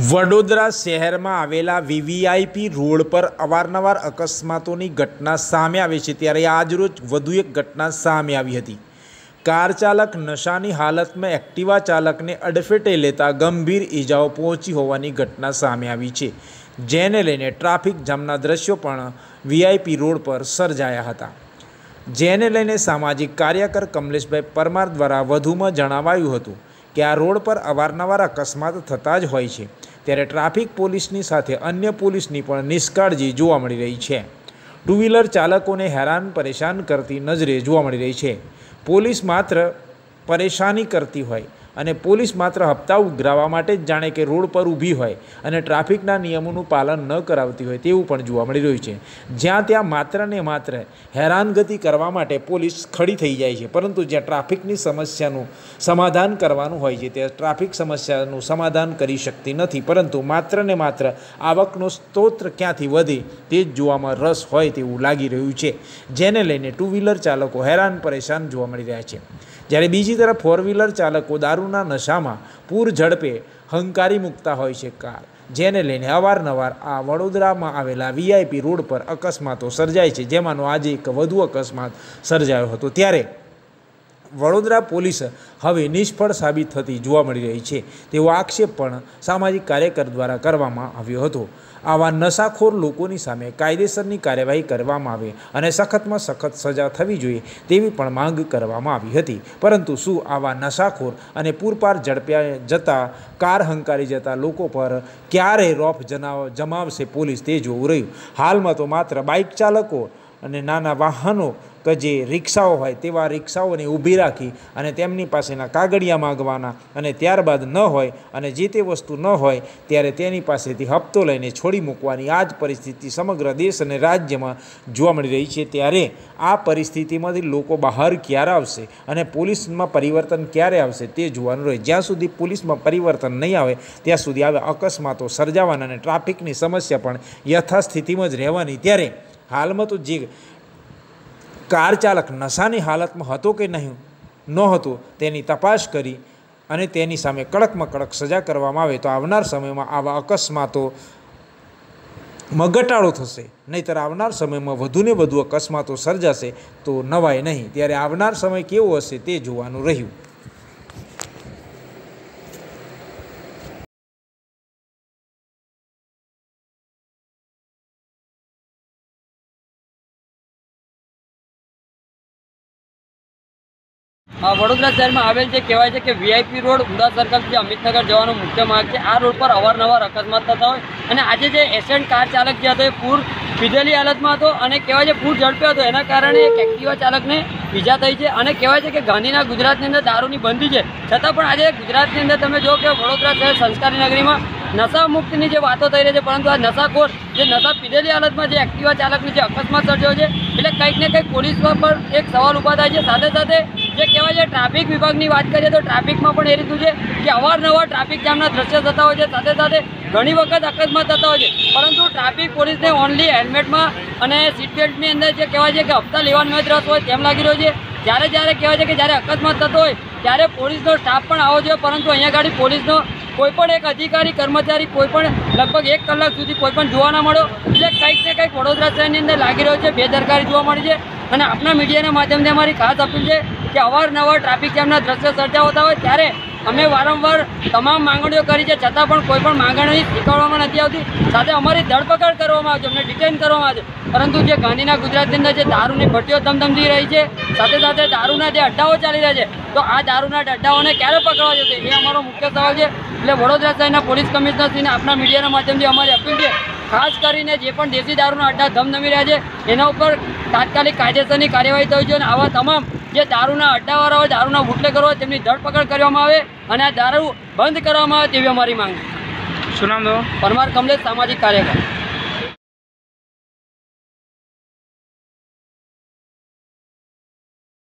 વડોદરા શહેરમાં આવેલા VVIP road પર અવારનવાર અકસ્માતોની ઘટના સામે આવે છે, ત્યારે આજરોજ વધુ એક ઘટના સામે આવી હતી। કાર ચાલક નશાની હાલતમાં એક્ટિવા ચાલકને અડફેટે લેતા ગંભીર ઈજાઓ પહોંચી હોવાની ઘટના સામે આવી છે, જેને લઈને ટ્રાફિક જામના દ્રશ્યો પણ વીઆઈપી રોડ પર સર્જાયા હતા। જેને લઈને સામાજિક કાર્યકર કમલેશભાઈ પરમાર દ્વારા વધુમાં જણાવાયું હતું કે આ રોડ પર અવારનવાર અકસ્માત થતા જ હોય છે, ત્યારે ટ્રાફિક પોલીસની સાથે અન્ય પોલીસની પણ નિષ્કાળજી જોવા મળી રહી છે। ટુ વ્હીલર ચાલકોને હેરાન પરેશાન કરતી નજરે જોવા મળી રહી છે। પોલીસ માત્ર પરેશાની કરતી હોય અને પોલીસ માત્ર હપ્તા ઉઘરાવવા માટે જ જાણે કે રોડ પર ઊભી હોય અને ટ્રાફિકના નિયમોનું પાલન ન કરાવતી હોય તેવું પણ જોવા મળી રહ્યું છે। જ્યાં ત્યાં માત્ર ને માત્ર હેરાનગતિ કરવા માટે પોલીસ ખડી થઈ જાય છે, પરંતુ જ્યાં ટ્રાફિકની સમસ્યાનું સમાધાન કરવાનું હોય છે ત્યાં ટ્રાફિક સમસ્યાનું સમાધાન કરી શકતી નથી, પરંતુ માત્ર ને માત્ર આવકનો સ્ત્રોત ક્યાંથી વધે તે જ જોવામાં રસ હોય તેવું લાગી રહ્યું છે, જેને લઈને ટુ વ્હીલર ચાલકો હેરાન પરેશાન જોવા મળી રહ્યા છે। જ્યારે બીજી તરફ ફોર વ્હીલર ચાલકો દારૂના નશામાં પૂર ઝડપે હંકારી મૂકતા હોય છે કાર, જેને લઈને અવારનવાર આ વડોદરામાં આવેલા વીઆઈપી રોડ પર અકસ્માતો સર્જાય છે, જેમાંનો આજે એક વધુ અકસ્માત સર્જાયો હતો। ત્યારે વડોદરા પોલીસ હવે નિષ્ફળ સાબિત થતી જોવા મળી રહી છે તેવો આક્ષેપ પણ સામાજિક કાર્યકર દ્વારા કરવામાં આવ્યો હતો। આવા નશાખોર લોકોની સામે કાયદેસરની કાર્યવાહી કરવામાં આવે અને સખતમાં સખત સજા થવી જોઈએ તેવી પણ માંગ કરવામાં આવી હતી, પરંતુ શું આવા નશાખોર અને પૂરપાર ઝડપ્યા જતા કાર હંકારી જતા લોકો પર ક્યારે રોફ જમાવશે પોલીસ તે જોવું રહ્યું। હાલમાં તો માત્ર બાઇક ચાલકો અને નાના વાહનો કે જે રિક્ષાઓ હોય તેવા રિક્ષાઓને ઊભી રાખી અને તેમની પાસેના કાગળિયા માગવાના અને ત્યારબાદ ન હોય અને જે તે વસ્તુ ન હોય ત્યારે તેની પાસેથી હપ્તો લઈને છોડી મૂકવાની આ જ પરિસ્થિતિ સમગ્ર દેશ અને રાજ્યમાં જોવા મળી રહી છે। ત્યારે આ પરિસ્થિતિમાંથી લોકો બહાર ક્યારે આવશે અને પોલીસમાં પરિવર્તન ક્યારે આવશે તે જોવાનું રહે। જ્યાં સુધી પોલીસમાં પરિવર્તન નહીં આવે ત્યાં સુધી આવા અકસ્માતો સર્જાવાના અને ટ્રાફિકની સમસ્યા પણ યથાસ્થિતિમાં જ રહેવાની। ત્યારે હાલમાં તો જે કાર ચાલક નશાની હાલતમાં હતો કે નહીં નહોતો તેની તપાસ કરી અને તેની સામે કડકમાં કડક સજા કરવામાં આવે તો આવનાર સમયમાં આવા અકસ્માતોમાં ઘટાડો થશે, નહીંતર આવનાર સમયમાં વધુને વધુ અકસ્માતો સર્જાશે તો નવાય નહીં। ત્યારે આવનાર સમય કેવો હશે તે જોવાનું રહ્યું। વડોદરા શહેરમાં આવેલ જે કહેવાય છે કે વીઆઈપી રોડ ઉમદા સર્કલથી અમિતનગર જવાનો મુખ્ય માર્ગ છે। આ રોડ પર અવારનવાર અકસ્માત થતા હોય અને આજે જે એક્સિડન્ટ કાર ચાલક જે હતો એ પૂર પીધેલી હાલતમાં હતો અને કહેવાય છે પૂર ઝડપ્યો હતો, એના કારણે એક એક્ટિવા ચાલકને ઈજા થઈ છે। અને કહેવાય છે કે ગાંધીના ગુજરાતની અંદર દારૂની બંધી છે, છતાં પણ આજે ગુજરાતની અંદર તમે જો કે વડોદરા શહેર સંસ્કારી નગરીમાં નશા મુક્તની જે વાતો થઈ રહી છે, પરંતુ આ નશાખોર જે નશા પીધેલી હાલતમાં જે એક્ટિવા ચાલકની જે અકસ્માત સર્જ્યો છે એટલે કંઈક ને કંઈક પોલીસ પર એક સવાલ ઊભા થાય છે। સાથે સાથે જે કહેવાય છે ટ્રાફિક વિભાગની વાત કરીએ તો ટ્રાફિકમાં પણ એ રીતનું છે કે અવારનવાર ટ્રાફિક જામના દ્રશ્યો થતા હોય છે, સાથે સાથે ઘણી વખત અકસ્માત થતા હોય છે, પરંતુ ટ્રાફિક પોલીસને ઓનલી હેલ્મેટમાં અને સીટ બેલ્ટની અંદર જે કહેવાય છે કે હપ્તા લેવાનો જ રસ હોય તેમ લાગી રહ્યો છે। જ્યારે કહેવાય છે કે જ્યારે અકસ્માત થતો હોય ત્યારે પોલીસનો સ્ટાફ પણ આવવો જોઈએ, પરંતુ અહીંયા આગળ પોલીસનો કોઈ પણ એક અધિકારી કર્મચારી કોઈ પણ લગભગ 1 કલાક સુધી કોઈ પણ જોવા ના મળ્યો, એટલે કંઈક ને કંઈક વડોદરા શહેરની અંદર લાગી રહ્યો છે, બેદરકારી જોવા મળી છે। અને આપણા મીડિયાના માધ્યમથી અમારી ખાસ અપીલ છે કે અવારનવાર ટ્રાફિક જામના દ્રશ્યો સર્જાતા હોય ત્યારે અમે વારંવાર તમામ માંગણીઓ કરી છે, છતાં પણ કોઈ પણ માંગણી સ્વીકારવામાં નથી આવતી। સાથે અમારી ધરપકડ કરવામાં આવે છે, અમને ડિટેન કરવામાં આવે છે, પરંતુ જે ગાંધીના ગુજરાતની અંદર જે દારૂની ભટ્ટીઓ ધમધમતી રહી છે, સાથે સાથે દારૂના જે અડ્ડાઓ ચાલી રહ્યા છે, તો આ દારૂના અડ્ડાઓને ક્યારે પકડવા જશે એ અમારો મુખ્ય સવાલ છે। એટલે વડોદરા શહેરના પોલીસ કમિશનરશ્રીને આપણા મીડિયાના માધ્યમથી અમારી અપીલ છે, ખાસ કરીને જે પણ દેશી દારૂના અડ્ડા ધમધમી રહ્યા છે એના ઉપર તાત્કાલિક કાયદેસરની કાર્યવાહી થવી જોઈએ અને આવા તમામ જે દારૂના અડ્ડાવાળા હોય, દારૂના બુટલેગરો હોય તેમની ધરપકડ કરવામાં આવે અને આ દારૂ બંધ કરવામાં આવે તેવી અમારી માંગ છે। શું નામ? પરમાર કમલેશ, સામાજિક કાર્યકર।